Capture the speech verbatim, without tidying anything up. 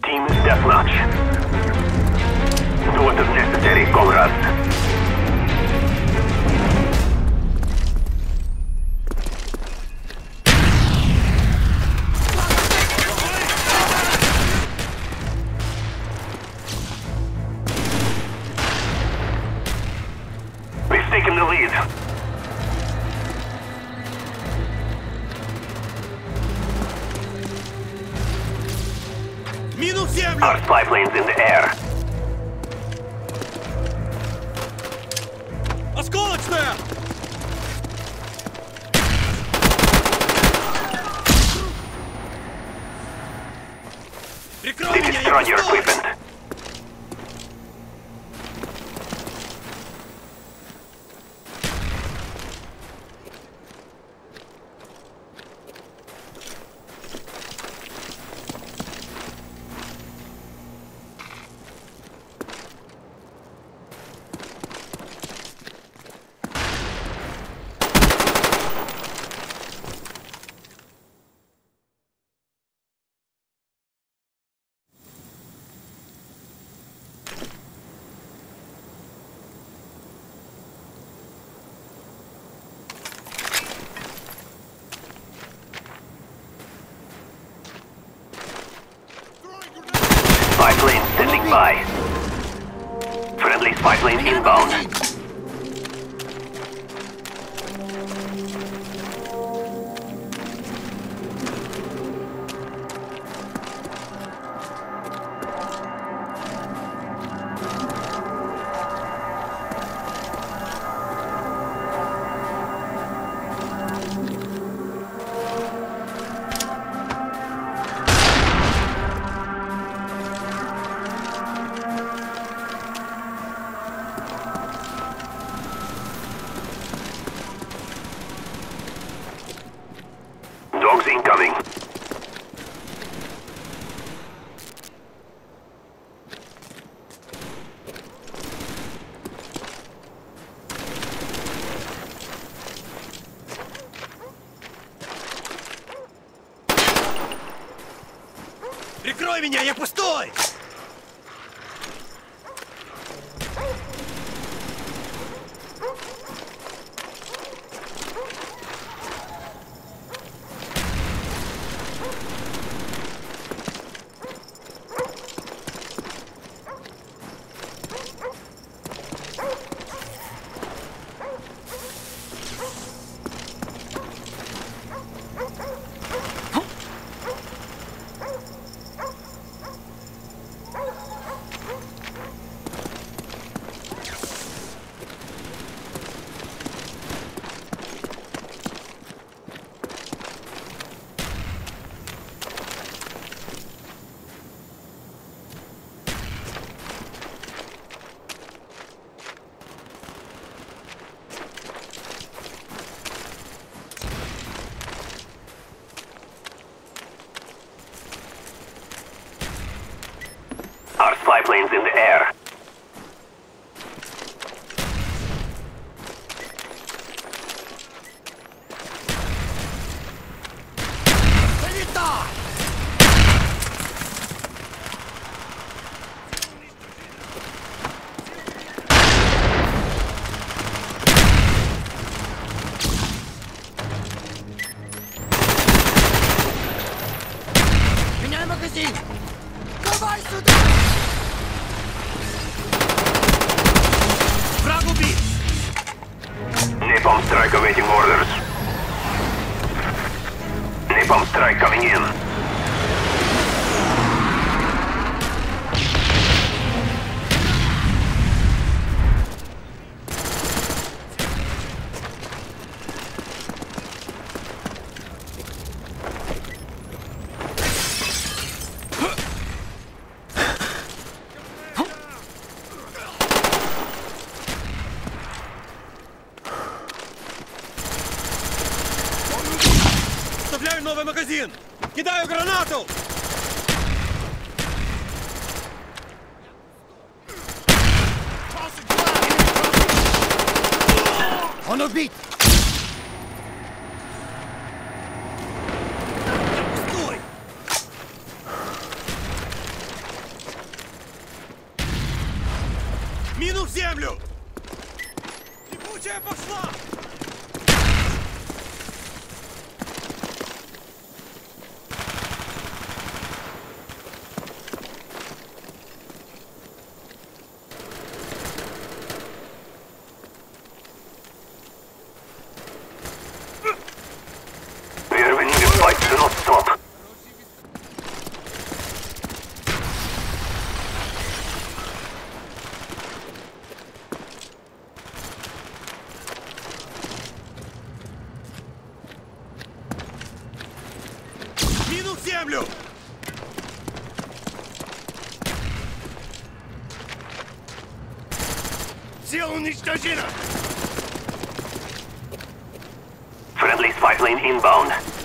Team deathmatch. Do what is necessary, comrades. We've taken the lead. Our spy plane's in the air. Осколочная! Прикрой They меня, destroy я your пустой! equipment. Spy plane standing by. Friendly spy plane inbound. Dogs incoming. Прикрой меня, я пустой! Our spy plane's in the air. Меняй магазин! Давай сюда! Враг убит! Napalm strike awaiting orders. Napalm strike coming in. Вставляю новый магазин! Кидаю гранату! Он убит! Пустой! землю! Цель уничтожена! Friendly spy plane inbound.